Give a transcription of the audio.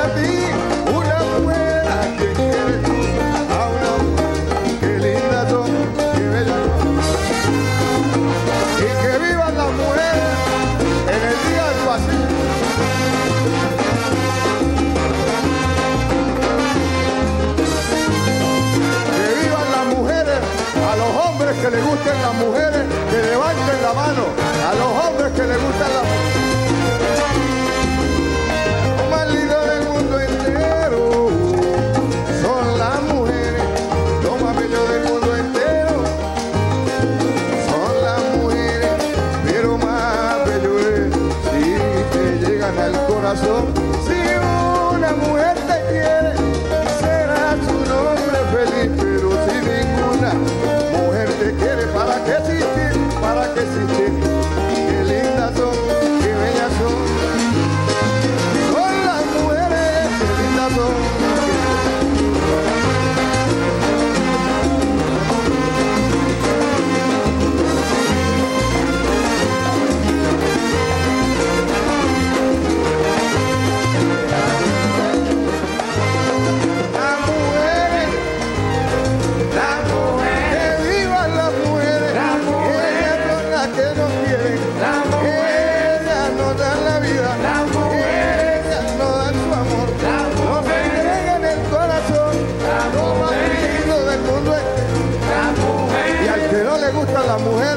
para ti una mujer a quien quieres tú, a una mujer. Qué lindas son, qué bellas son. Y que vivan las mujeres en el Día del Pacífico. Que vivan las mujeres, a los hombres que les gusten las mujeres, que levanten la mano, a los hombres que les gustan las mujeres. Lo más lindo del mundo entero son las mujeres, lo más bello del mundo entero son las mujeres, pero más bello es si te llegan al corazón. Si una mujer te quiere, será tu nombre feliz, pero si ninguna mujer te quiere, ¿para qué existir? ¿Para qué existir? Qué lindas son, qué bellas son. Son las mujeres, qué lindas son. Las mujeres